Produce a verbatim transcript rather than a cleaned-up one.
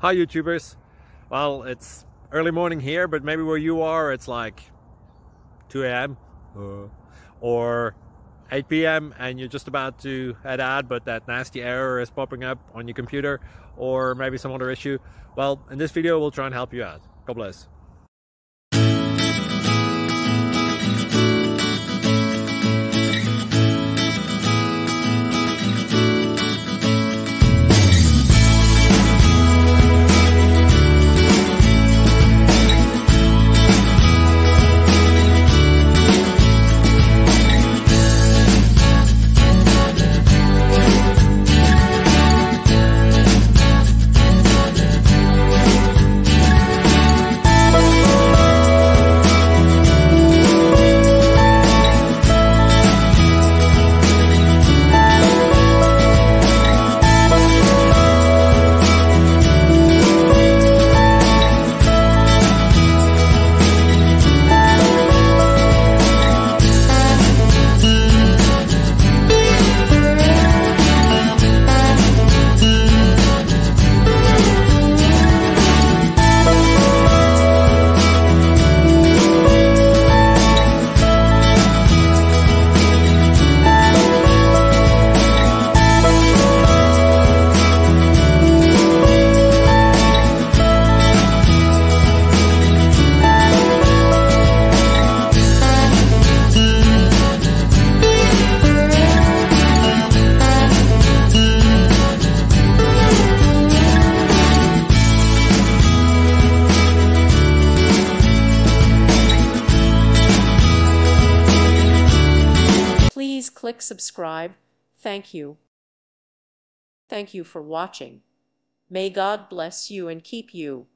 Hi YouTubers. Well, it's early morning here, but maybe where you are it's like two A M uh, or eight P M and you're just about to head out, but that nasty error is popping up on your computer, or maybe some other issue. Well, in this video we'll try and help you out. God bless. Please click subscribe. Thank you. Thank you for watching. May God bless you and keep you.